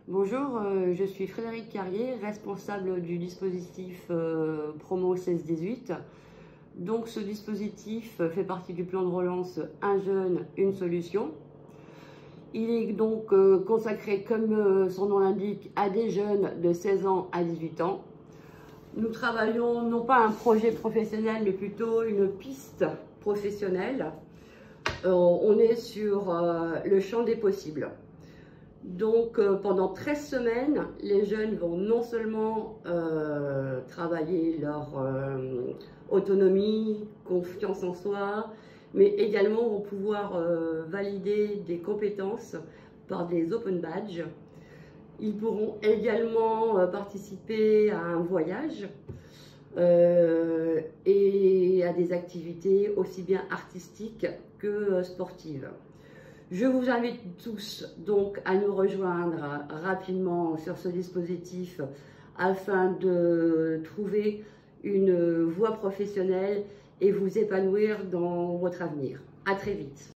Bonjour, je suis Frédéric Carrier, responsable du dispositif Promo 16-18. Donc ce dispositif fait partie du plan de relance Un jeune, une solution. Il est donc consacré, comme son nom l'indique, à des jeunes de 16 ans à 18 ans. Nous travaillons non pas un projet professionnel, mais plutôt une piste professionnelle. On est sur le champ des possibles. Donc pendant 13 semaines, les jeunes vont non seulement travailler leur autonomie, confiance en soi, mais également vont pouvoir valider des compétences par des open badges. Ils pourront également participer à un voyage et à des activités aussi bien artistiques que sportives. Je vous invite tous donc à nous rejoindre rapidement sur ce dispositif afin de trouver une voie professionnelle et vous épanouir dans votre avenir. À très vite.